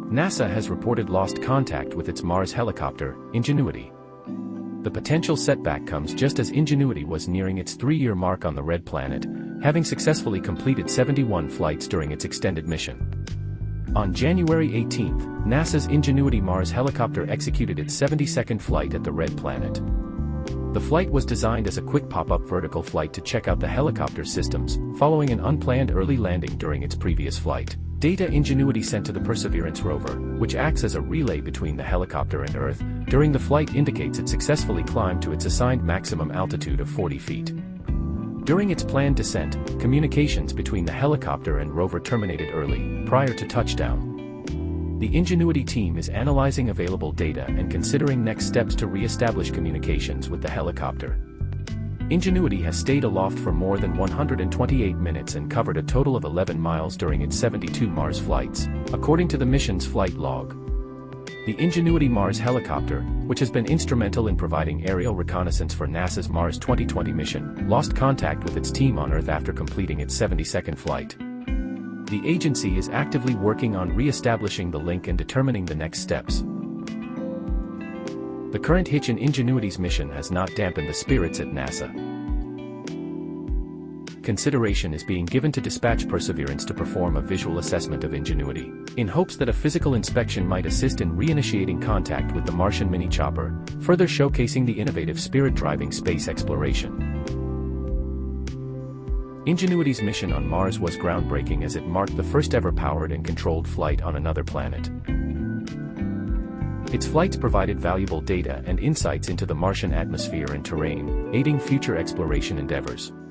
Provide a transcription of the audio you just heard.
NASA has reported lost contact with its Mars helicopter, Ingenuity. The potential setback comes just as Ingenuity was nearing its 3-year mark on the Red Planet, having successfully completed 71 flights during its extended mission. On January 18, NASA's Ingenuity Mars helicopter executed its 72nd flight at the Red Planet. The flight was designed as a quick pop-up vertical flight to check out the helicopter's systems, following an unplanned early landing during its previous flight. Data Ingenuity sent to the Perseverance rover, which acts as a relay between the helicopter and Earth, during the flight indicates it successfully climbed to its assigned maximum altitude of 40 feet. During its planned descent, communications between the helicopter and rover terminated early, prior to touchdown. The Ingenuity team is analyzing available data and considering next steps to re-establish communications with the helicopter. Ingenuity has stayed aloft for more than 128 minutes and covered a total of 11 miles during its 72 Mars flights, according to the mission's flight log. The Ingenuity Mars helicopter, which has been instrumental in providing aerial reconnaissance for NASA's Mars 2020 mission, lost contact with its team on Earth after completing its 72nd flight. The agency is actively working on re-establishing the link and determining the next steps. The current hitch in Ingenuity's mission has not dampened the spirits at NASA. Consideration is being given to dispatch Perseverance to perform a visual assessment of Ingenuity, in hopes that a physical inspection might assist in reinitiating contact with the Martian mini-chopper, further showcasing the innovative spirit driving space exploration. Ingenuity's mission on Mars was groundbreaking as it marked the first ever powered and controlled flight on another planet. Its flights provided valuable data and insights into the Martian atmosphere and terrain, aiding future exploration endeavors.